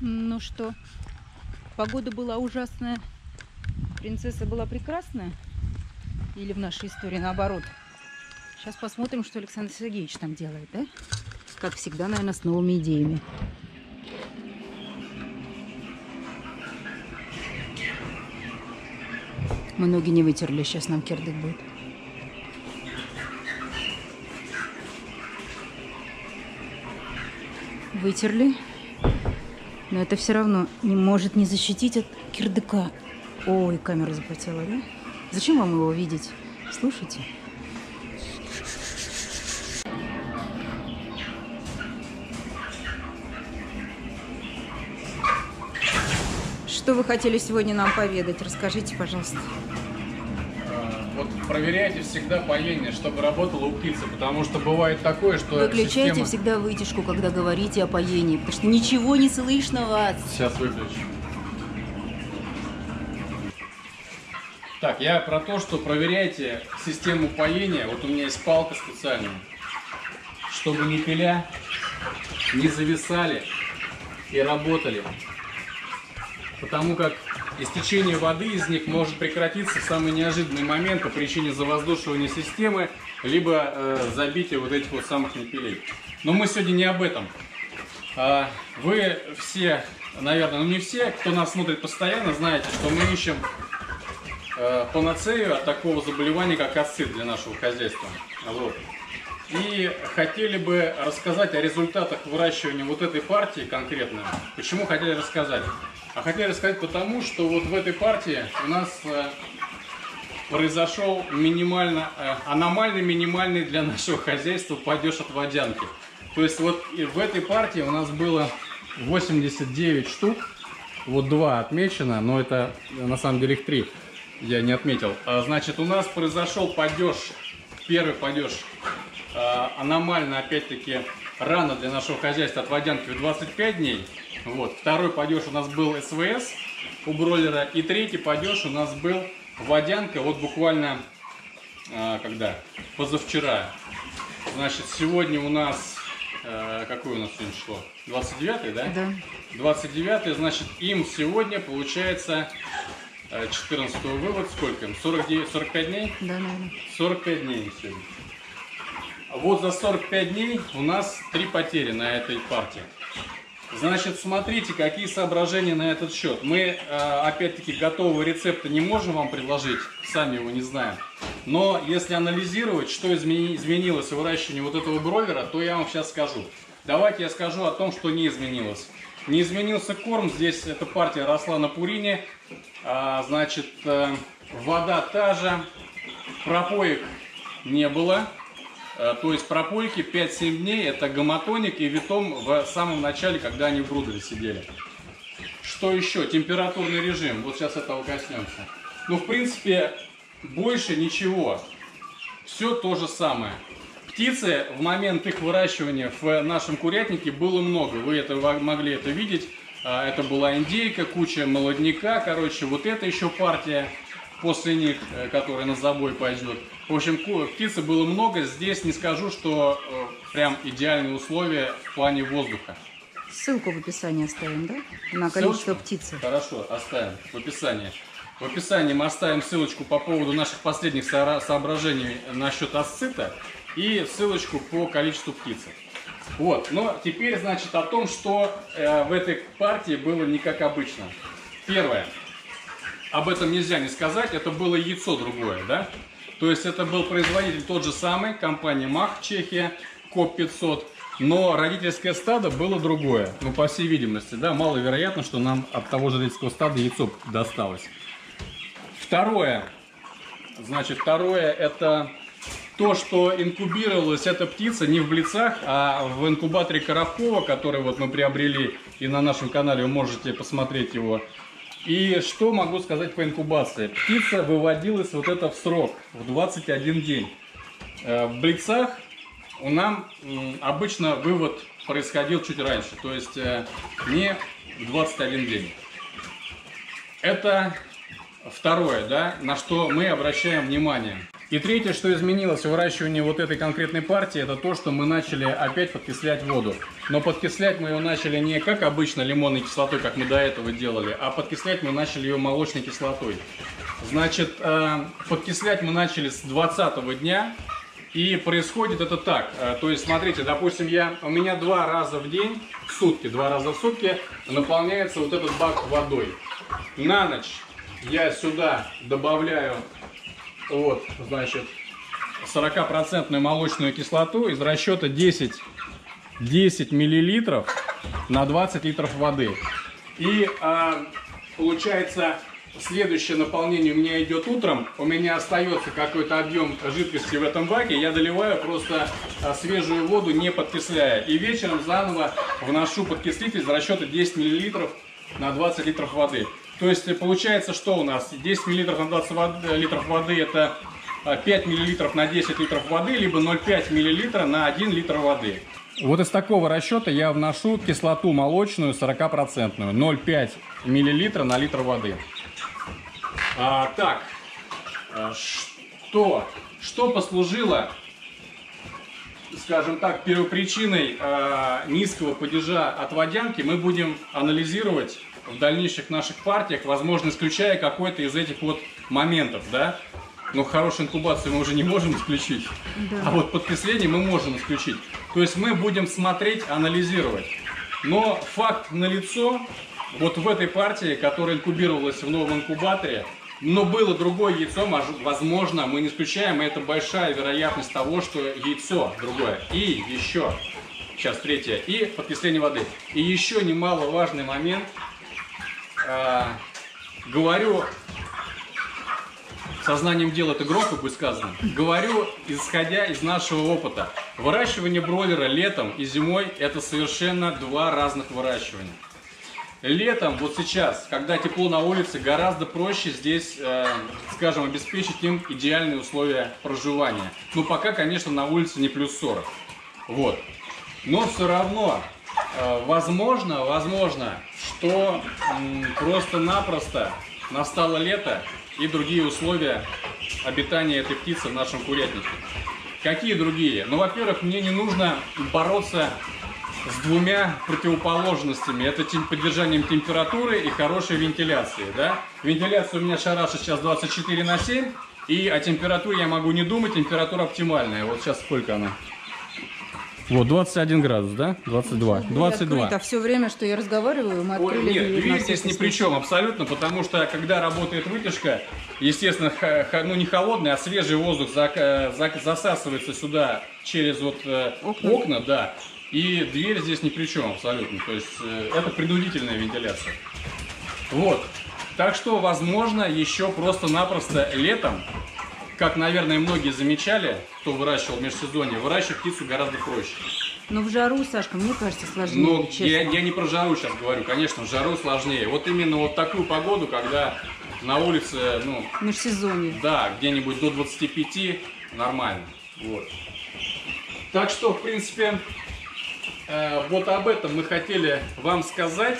Ну что, погода была ужасная, принцесса была прекрасная? Или в нашей истории наоборот? Сейчас посмотрим, что Александр Сергеевич там делает, да? Как всегда, наверное, с новыми идеями. Мы ноги не вытерли, сейчас нам кирдык будет. Вытерли. Но это все равно не может не защитить от кирдыка. Ой, камера запотела, да? Зачем вам его видеть? Слушайте. Что вы хотели сегодня нам поведать? Расскажите, пожалуйста. Вот проверяйте всегда поение, чтобы работало у птицы, потому что бывает такое, что выключайте всегда вытяжку, когда говорите о поении, потому что ничего не слышно вас. Сейчас выключу. Так, я про то, что проверяйте систему поения. Вот у меня есть палка специальная, чтобы ни пиля не зависали и работали. Потому как истечение воды из них может прекратиться в самый неожиданный момент по причине завоздушивания системы, либо забития вот этих вот самых непилей. Но мы сегодня не об этом. Вы все, наверное, ну не все, кто нас смотрит постоянно, знаете, что мы ищем панацею от такого заболевания, как асцит для нашего хозяйства. Вот. И хотели бы рассказать о результатах выращивания вот этой партии конкретно. Почему хотели рассказать? А хотели рассказать потому, что вот в этой партии у нас произошел аномальный минимальный для нашего хозяйства падеж от водянки. То есть вот в этой партии у нас было 89 штук, вот 2 отмечено, но это на самом деле их 3 я не отметил. Значит, у нас произошел падеж, первый падеж, аномально опять-таки рано для нашего хозяйства от водянки в 25 дней. Вот. Второй падеж у нас был СВС у бройлера. И третий падеж у нас был водянка вот буквально когда? Позавчера. Значит, сегодня у нас, какое у нас сегодня число? 29, да? Да. 29, значит, им сегодня получается 14 вывод. Сколько им? 45 дней? Да, наверное. 45 дней сегодня. Вот за 45 дней у нас 3 потери на этой партии. Значит, смотрите, какие соображения на этот счет. Мы, опять-таки, готового рецепта не можем вам предложить, сами его не знаем. Но если анализировать, что изменилось в выращивании вот этого бройлера, то я вам сейчас скажу. Давайте я скажу о том, что не изменилось. Не изменился корм, здесь эта партия росла на пурине. Значит, вода та же, пропоек не было. То есть пропойки 5-7 дней это гоматоник и витом в самом начале, когда они в бруделе сидели. Что еще? Температурный режим. Вот сейчас этого коснемся. Ну, в принципе, больше ничего. Все то же самое. Птицы в момент их выращивания в нашем курятнике было много. Вы могли это видеть. Это была индейка, куча молодняка. Короче, вот это еще партия после них, которая на забой пойдет. В общем, птицы было много. Здесь не скажу, что прям идеальные условия в плане воздуха. Ссылку в описании оставим, да? На количество птицы. Хорошо, оставим в описании. В описании мы оставим ссылочку по поводу наших последних соображений насчет асцита и ссылочку по количеству птицы. Вот, но теперь, значит, о том, что в этой партии было не как обычно. Первое. Об этом нельзя не сказать, это было яйцо другое, да? То есть это был производитель тот же самый, компания МАХ, Чехия, КОП-500, но родительское стадо было другое. Ну, по всей видимости, да, маловероятно, что нам от того же родительского стада яйцо досталось. Второе, значит, это то, что инкубировалась эта птица не в Блицах, а в инкубаторе Коробкова, который вот мы приобрели, и на нашем канале вы можете посмотреть его. И что могу сказать по инкубации? Птица выводилась вот это в срок, в 21 день. В Блицах у нас обычно вывод происходил чуть раньше, то есть не в 21 день. Это второе, да, на что мы обращаем внимание. И третье, что изменилось в выращивании вот этой конкретной партии, это то, что мы начали опять подкислять воду. Но подкислять мы ее начали не как обычно лимонной кислотой, как мы до этого делали, а подкислять мы начали ее молочной кислотой. Значит, подкислять мы начали с 20-го дня. И происходит это так. То есть, смотрите, допустим, у меня 2 раза в день, в сутки, 2 раза в сутки наполняется вот этот бак водой. На ночь я сюда добавляю, вот, значит, 40% молочную кислоту из расчета 10 миллилитров на 20 литров воды. И получается, следующее наполнение у меня идет утром. У меня остается какой-то объем жидкости в этом баке. Я доливаю просто свежую воду, не подкисляя. И вечером заново вношу подкислитель из расчета 10 миллилитров на 20 литров воды. То есть получается, что у нас 10 миллилитров на 20 литров воды — это 5 миллилитров на 10 литров воды, либо 0,5 миллилитра на 1 литр воды. Вот из такого расчета я вношу кислоту молочную 40%, 0,5 миллилитра на литр воды. Так, что послужило, скажем так, первопричиной низкого падежа от водянки, мы будем анализировать в дальнейших наших партиях, возможно, исключая какой-то из этих вот моментов, да. Но хорошую инкубацию мы уже не можем исключить, да. А вот подкисление мы можем исключить. То есть мы будем смотреть, анализировать. Но факт налицо, вот в этой партии, которая инкубировалась в новом инкубаторе, но было другое яйцо, возможно, мы не исключаем, и это большая вероятность того, что яйцо другое. И еще, сейчас третье, и подкисление воды. И еще немаловажный момент, говорю, сознанием дела это громко будет сказано, говорю, исходя из нашего опыта. Выращивание бройлера летом и зимой – это совершенно 2 разных выращивания. Летом, вот сейчас, когда тепло на улице, гораздо проще здесь, скажем, обеспечить им идеальные условия проживания. Ну, пока, конечно, на улице не плюс 40. Вот. Но все равно, возможно, что просто-напросто настало лето и другие условия обитания этой птицы в нашем курятнике. Какие другие? Ну, во-первых, мне не нужно бороться с 2 противоположностями. Это поддержанием температуры и хорошей вентиляции. Да? Вентиляция у меня шараша сейчас 24/7, и о температуре я могу не думать, температура оптимальная. Вот сейчас сколько она? Вот, 21 градус, да? 22. 22. А все время, что я разговариваю, мы открыли дверь. Нет, дверь здесь ни при чем абсолютно, потому что, когда работает вытяжка, естественно, ну не холодный, а свежий воздух засасывается сюда через вот окна, да. И дверь здесь ни при чем абсолютно. То есть это принудительная вентиляция. Вот. Так что, возможно, еще просто-напросто летом, как, наверное, многие замечали, кто выращивал в межсезонье, выращивать птицу гораздо проще. Но в жару, Сашка, мне кажется, сложнее. Ну, я не про жару сейчас говорю, конечно, в жару сложнее. Вот именно вот такую погоду, когда на улице, ну... Межсезонье. Да, где-нибудь до 25 нормально. Вот. Так что, в принципе, вот об этом мы хотели вам сказать.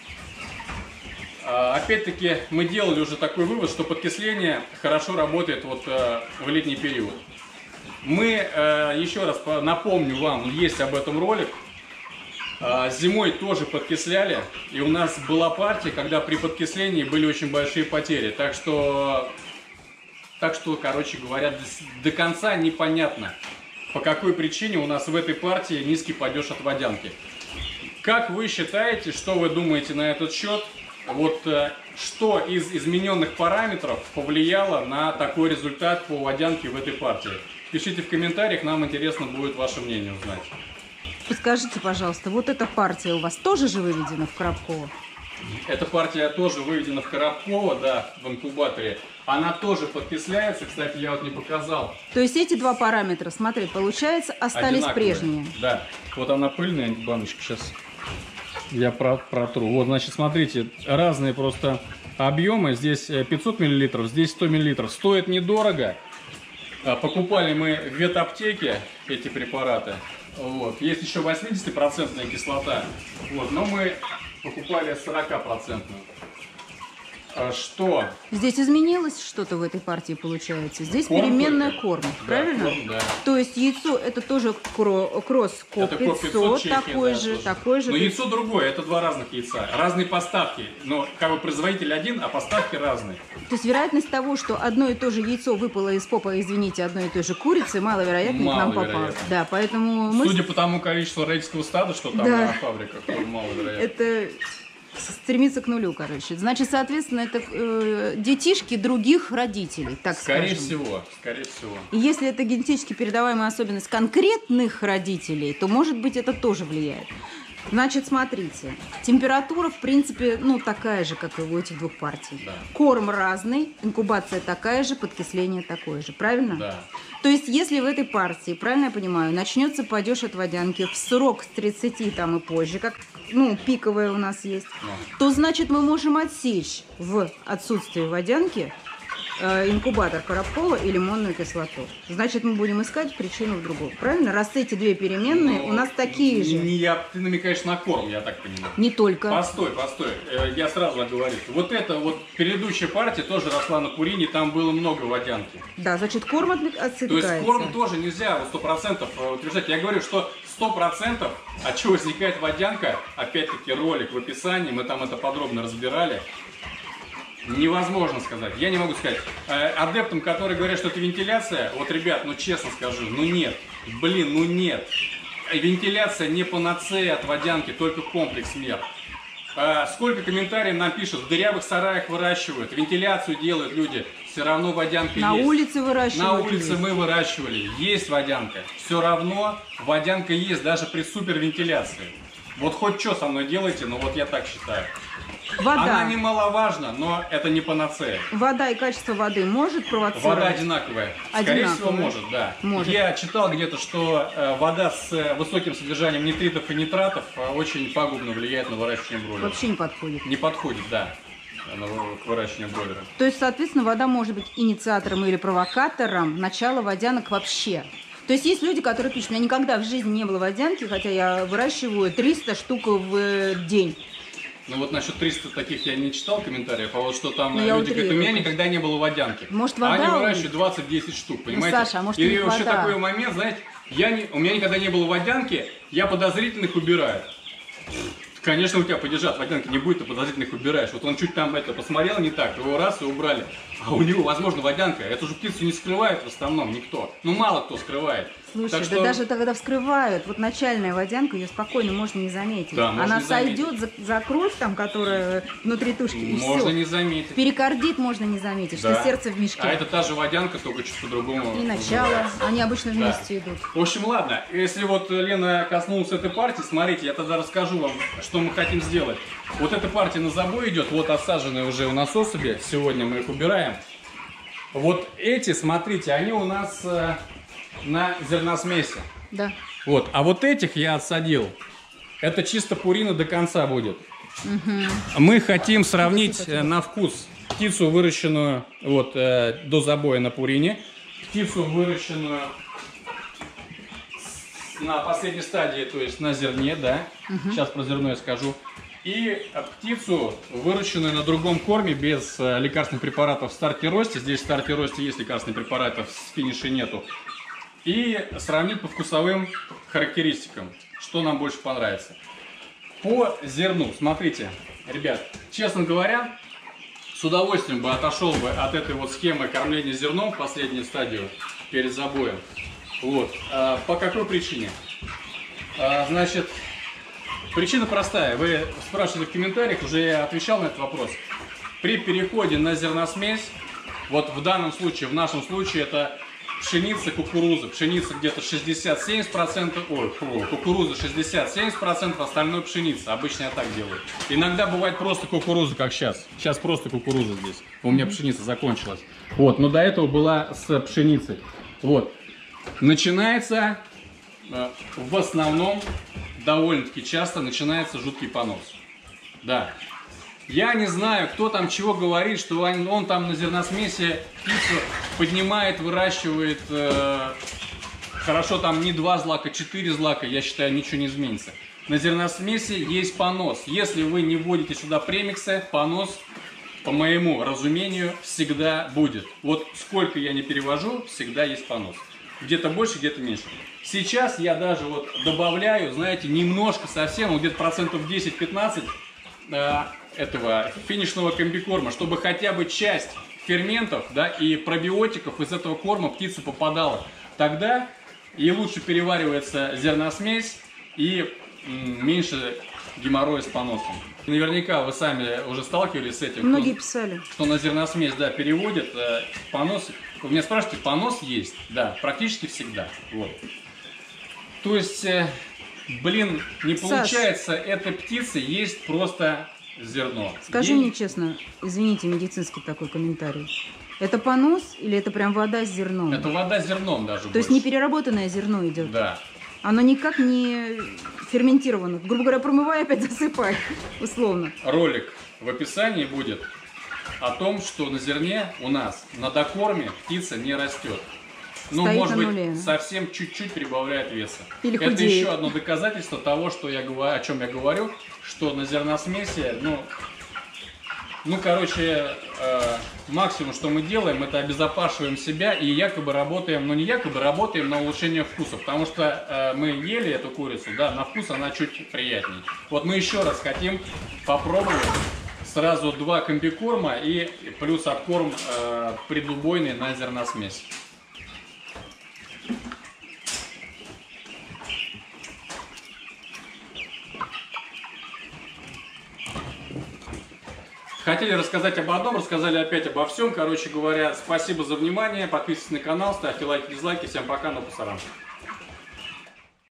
Опять-таки, мы делали уже такой вывод, что подкисление хорошо работает вот в летний период. Мы, еще раз напомню вам, есть об этом ролик. Зимой тоже подкисляли, и у нас была партия, когда при подкислении были очень большие потери. Так что короче говоря, до конца непонятно, по какой причине у нас в этой партии низкий падеж от водянки. Как вы считаете, что вы думаете на этот счет? Вот что из измененных параметров повлияло на такой результат по водянке в этой партии? Пишите в комментариях, нам интересно будет ваше мнение узнать. Подскажите, пожалуйста, вот эта партия у вас тоже же выведена в Коробково? Эта партия тоже выведена в Коробково, да, в инкубаторе. Она тоже подкисляется, кстати, я вот не показал. То есть эти 2 параметра, смотри, получается, остались одинаковые. Прежние? Да, вот она пыльная баночка сейчас. Я протру. Вот, значит, смотрите, разные просто объемы. Здесь 500 мл, здесь 100 мл. Стоит недорого. Покупали мы в ветаптеке эти препараты. Вот. Есть еще 80% кислота. Вот. Но мы покупали 40%. Что? Здесь изменилось что-то в этой партии, получается? Здесь Корм переменная только. корм, Да, правильно? корм, да. То есть яйцо это тоже кросс ко Это 500, Чехия, такой да, же, тоже. такой же. Но яйцо другое, это два разных яйца. Разные поставки. Но как бы производитель один, а поставки разные. То есть вероятность того, что одно и то же яйцо выпало из попа, извините, одной и той же курицы, маловероятно к нам попало. Маловероятно. Да, поэтому мы... Судя по тому количеству родительского стада, что там Да. на фабриках, то маловероятно. Это стремится к нулю, короче. Значит, соответственно, это детишки других родителей, так Скорее скажем. всего, скорее всего. И если это генетически передаваемая особенность конкретных родителей, то, может быть, это тоже влияет. Значит, смотрите, температура, в принципе, ну, такая же, как и у этих двух партий. Да. Корм разный, инкубация такая же, подкисление такое же, правильно? Да. То есть, если в этой партии, правильно я понимаю, начнется падеж от водянки в срок с 30 там и позже, как, ну, пиковая у нас есть, Да. то, значит, мы можем отсечь в отсутствии водянки инкубатор парапола и лимонную кислоту. Значит, мы будем искать причину в другом. Правильно? Раз эти две переменные у нас такие же. Ты намекаешь на корм, я так понимаю. Не только. Постой. Я сразу оговорю. Вот эта вот предыдущая партия тоже росла на пурине, там было много водянки. Да, значит, корм отсекается. То есть корм тоже нельзя вот 100% утверждать. Я говорю, что 100% от чего возникает водянка, опять-таки ролик в описании, мы там это подробно разбирали. Невозможно сказать. Я не могу сказать. Адептам, которые говорят, что это вентиляция, вот, ребят, ну честно скажу, ну нет. Блин, ну нет. Вентиляция не панацея от водянки, только комплекс мер. Сколько комментариев нам пишут, в дырявых сараях выращивают, вентиляцию делают люди, все равно водянка на есть. улице выращивают. На улице мы выращивали, есть водянка. Все равно водянка есть даже при супервентиляции. Вот хоть что со мной делайте, но вот я так считаю. Вода. Она немаловажна, но это не панацея. Вода и качество воды может провоцировать? Вода одинаковая. Скорее всего, Одинаковая. может, да. Может. Я читал где-то, что вода с высоким содержанием нитритов и нитратов очень пагубно влияет на выращивание бройлера. Вообще не подходит. Не подходит, да, к выращиванию бройлера. То есть, соответственно, вода может быть инициатором или провокатором начала водянок вообще. То есть есть люди, которые пишут, у меня никогда в жизни не было водянки, хотя я выращиваю 300 штук в день. Ну вот насчет 300 таких я не читал комментариев, а вот что там Ну, я люди говорят, у утрирую. меня никогда не было водянки. Может, А они вода у выращивают 20-10 штук, понимаете? Саша, а может, у и них вообще вода? такой момент, знаете, у меня никогда не было водянки, я подозрительных убираю. Конечно, у тебя подержат водянки не будет, ты подозрительных убираешь. Вот он чуть там посмотрел не так, его раз и убрали. А у него, возможно, водянка. Эту же птицу не скрывает в основном никто. Ну, мало кто скрывает. Слушай, Так да что- даже когда вскрывают, вот начальная водянка, ее спокойно можно не заметить. Да, можно Она не заметить. сойдет за кровь, там, которая внутри тушки, и Можно все. не заметить. Перикардит можно не заметить, Да. что сердце в мешке. А это та же водянка, только чуть по-другому. И начало, называется. они обычно Да. вместе идут. В общем, ладно, если вот Лена коснулась этой партии, смотрите, я тогда расскажу вам, что мы хотим сделать. Вот эта партия на забой идет, вот осаженные уже у нас особи, сегодня мы их убираем. Вот эти, смотрите, они у нас на зерносмеси. Да. Вот, а вот этих я отсадил. Это чисто пурина до конца будет. Мы хотим сравнить на вкус птицу, выращенную вот, до забоя на пурине, птицу, выращенную на последней стадии, то есть на зерне, да. Сейчас про зерно я скажу. И птицу, выращенную на другом корме, без лекарственных препаратов в старте росте. Здесь в старте росте есть лекарственные препараты, в финише нету. И сравнить по вкусовым характеристикам, что нам больше понравится. По зерну, смотрите, ребят, честно говоря, с удовольствием бы отошел бы от этой вот схемы кормления зерном в последнюю стадию перед забоем. Вот. По какой причине? Значит, причина простая. Вы спрашивали в комментариях, уже я отвечал на этот вопрос. При переходе на зерносмесь, вот в данном случае, в нашем случае это пшеница, кукуруза. Пшеница где-то 60-70%, кукуруза 60-70%, остальное пшеница. Обычно я так делаю. Иногда бывает просто кукуруза, как сейчас. Сейчас просто кукуруза здесь. У меня пшеница закончилась. Вот, но до этого была с пшеницей. Вот. Начинается, в основном, довольно-таки часто начинается жуткий понос. Да. Я не знаю, кто там чего говорит, что он там на зерносмеси птицу поднимает, выращивает, хорошо, там не 2 злака, 4 злака, я считаю, ничего не изменится. На зерносмеси есть понос. Если вы не вводите сюда премиксы, понос по моему разумению, всегда будет. Вот сколько я не перевожу, всегда есть понос. Где-то больше, где-то меньше. Сейчас я даже вот добавляю, знаете, немножко совсем, вот где-то процентов 10-15 этого финишного комбикорма, чтобы хотя бы часть ферментов, да, и пробиотиков из этого корма птице попадала. Тогда и лучше переваривается зерносмесь, и меньше геморроя с поносом. Наверняка вы сами уже сталкивались с этим. Многие писали. Что на зерносмесь, да, переводят понос. Вы меня спрашиваете, понос есть? Да, практически всегда. Вот. То есть, блин, не получается этой птице есть просто зерно. Скажи мне честно, извините, медицинский такой комментарий. Это понос или это прям вода с зерном? Это вода с зерном даже. То есть не переработанное зерно идет? Да. Оно никак не ферментировано. Грубо говоря, промывай, опять засыпай, условно. Ролик в описании будет о том, что на зерне у нас на докорме птица не растет. Ну, Стоит может на быть, нуле. совсем чуть-чуть прибавляет веса. Или это худеет. еще одно доказательство того, что о чем я говорю, что на зерносмеси, короче, максимум, что мы делаем, это обезопасиваем себя и якобы работаем, не якобы, работаем на улучшение вкуса, потому что мы ели эту курицу, да, на вкус она чуть приятнее. Вот мы еще раз хотим попробовать сразу 2 комбикорма и плюс откорм предубойный на зерносмесь. Хотели рассказать об одном, рассказали опять обо всем. Короче говоря, спасибо за внимание. Подписывайтесь на канал, ставьте лайки, дизлайки. Всем пока, на пасаран.